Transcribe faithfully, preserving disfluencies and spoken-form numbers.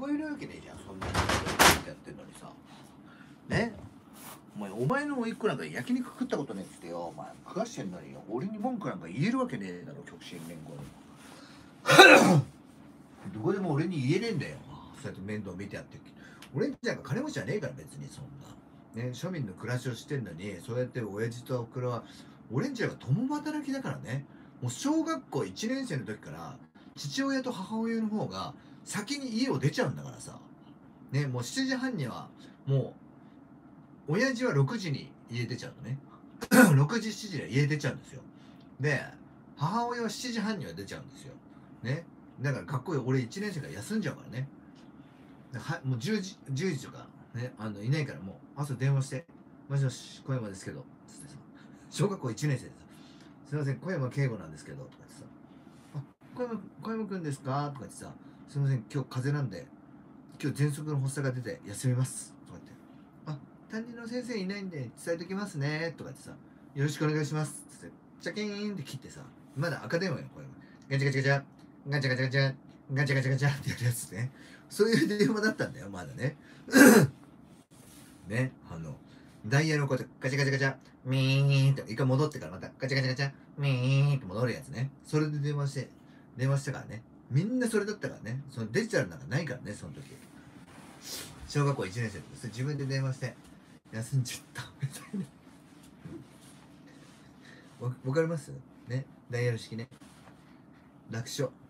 もいるわけねえじゃん、そんなにやってんのにさ。ね、お前お前の甥っ子なんか焼肉食ったことねえっつってよ、お前食わしてんのによ、俺に文句なんか言えるわけねえだろ、極真連合に。どこでも俺に言えねえんだよ、そうやって面倒見てやってる。俺んちなんか金持ちじゃねえから別に、そんなね、庶民の暮らしをしてんのに、そうやって親父とおふくろは、俺んちなんか共働きだからね。もう小学校いちねん生の時から父親と母親の方が先に家を出ちゃうんだからさね、もうしちじはんにはもう親父はろくじに家出ちゃうのね。ろくじしちじで家出ちゃうんですよ。で母親はしちじはんには出ちゃうんですよね。だから学校で俺いちねん生から休んじゃうからね。はもうじゅうじじゅうじとかね、あのいないから、もう朝電話して「もしもし小山ですけど」つってさ、小学校いちねん生でさ「すいません小山圭吾なんですけど」とか言ってさ「あ小山小山くんですか?」とか言ってさ「すいません今日風邪なんで今日喘息の発作が出て休みます」とか言って「あ担任の先生いないんで伝えときますね」とか言ってさ「よろしくお願いします」っつってチャキーンって切ってさ、まだ赤電話よ、これガチャガチャガチャガチャガチャガチャガチャガチャガチャってやるやつね。そういう電話だったんだよ、まだね。ね、あの、ダイヤルをこうやってガチャガチャガチャ、ミーンって、一回戻ってからまたガチャガチャガチャ、ミーンって戻るやつね。それで電話して、電話したからね。みんなそれだったからね。そのデジタルなんかないからね、その時。小学校いちねん生で自分で電話して、休んじゃったみたいな。わ、わかりますね。ダイヤル式ね。楽勝。